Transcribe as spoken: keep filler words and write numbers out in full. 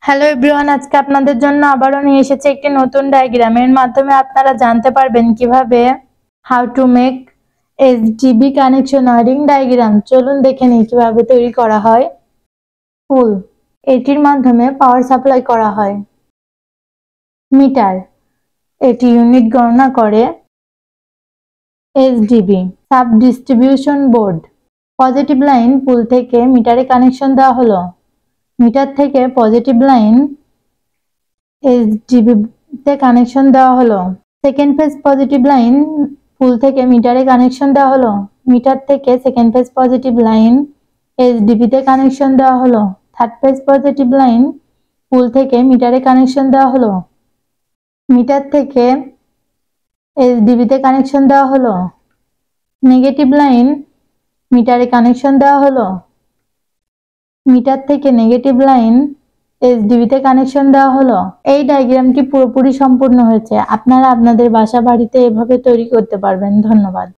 Hello everyone, আজকে আপনাদের জন্য আবারও নিয়ে এসেছে একটি নতুন ডায়াগ্রাম। এর মাধ্যমে আপনারা জানতে পারবেন কিভাবে how to make SDB connection wiring diagram. চলুন দেখে নিই কিভাবে তৈরি করা হয়। ফুল, এটির মাধ্যমে পাওয়ার সাপ্লাই করা হয়। মিটার, এটি ইউনিট গণনা করে। SDB, sub distribution board. Positive line pole থেকে মিটারে কানেকশন দেওয়া হলো। মিটার থেকে পজিটিভ লাইন এসডিবি তে কানেকশন দেওয়া হলো। Second phase positive line pole থেকে মিটারে কানেকশন দেওয়া হলো। মিটার থেকে second phase positive line SDB তে কানেকশন দেওয়া হলো। Third phase positive line pole থেকে মিটারে কানেকশন দেওয়া হলো। মিটার থেকে এসডিবি তে কানেকশন দেওয়া হলো। নেগেটিভ লাইন মিটারে কানেকশন দেওয়া হলো। মিটার থেকে নেগেটিভ লাইন এসডিবি তে কানেকশন দেওয়া হলো। এই ডায়াগ্রামটি পুরোপুরি সম্পূর্ণ হয়েছে। আপনারা আপনাদের বাসা বাড়িতে এভাবে তৈরি করতে পারবেন। ধন্যবাদ।